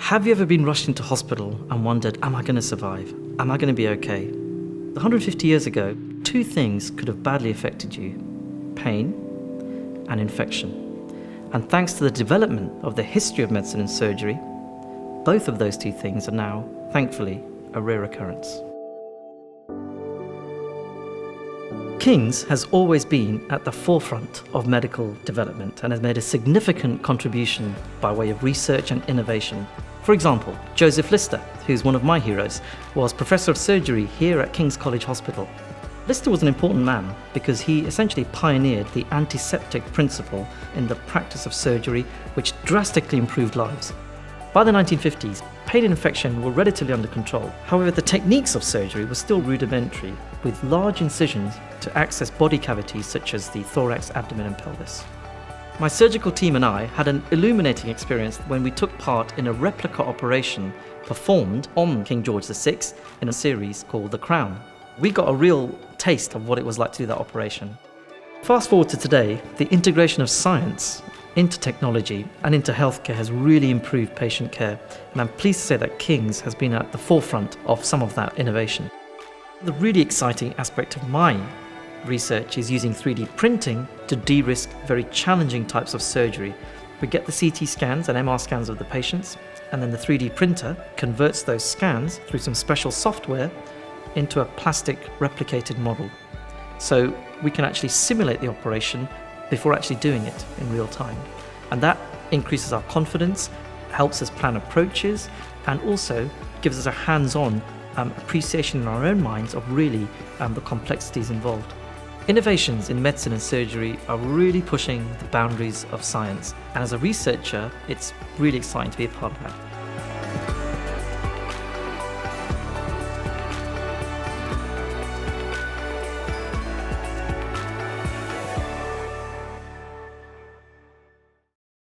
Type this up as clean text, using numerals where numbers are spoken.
Have you ever been rushed into hospital and wondered, am I going to survive? Am I going to be okay? 150 years ago, two things could have badly affected you: pain and infection. And thanks to the development of the history of medicine and surgery, both of those two things are now, thankfully, a rare occurrence. King's has always been at the forefront of medical development and has made a significant contribution by way of research and innovation. For example, Joseph Lister, who's one of my heroes, was Professor of Surgery here at King's College Hospital. Lister was an important man because he essentially pioneered the antiseptic principle in the practice of surgery, which drastically improved lives. By the 1950s, pain and infection were relatively under control. However, the techniques of surgery were still rudimentary, with large incisions to access body cavities such as the thorax, abdomen and pelvis. My surgical team and I had an illuminating experience when we took part in a replica operation performed on King George VI in a series called The Crown. We got a real taste of what it was like to do that operation. Fast forward to today, the integration of science into technology and into healthcare has really improved patient care, and I'm pleased to say that King's has been at the forefront of some of that innovation. The really exciting aspect of my research is using 3D printing to de-risk very challenging types of surgery. We get the CT scans and MR scans of the patients, and then the 3D printer converts those scans through some special software into a plastic replicated model. So we can actually simulate the operation before actually doing it in real time. And that increases our confidence, helps us plan approaches, and also gives us a hands-on appreciation in our own minds of really the complexities involved. Innovations in medicine and surgery are really pushing the boundaries of science. And as a researcher, it's really exciting to be a part of that.